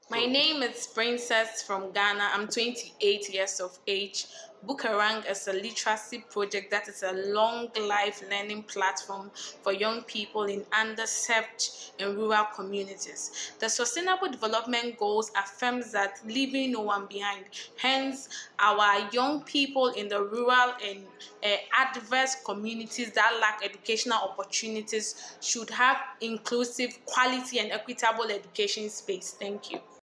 My name is Princess from Ghana. I'm 28 years of age. Bookerang is a literacy project that is a long life learning platform for young people in underserved and rural communities. The Sustainable Development Goals affirms that leaving no one behind. Hence, our young people in the rural and adverse communities that lack educational opportunities should have inclusive, quality, and equitable education space. Thank you.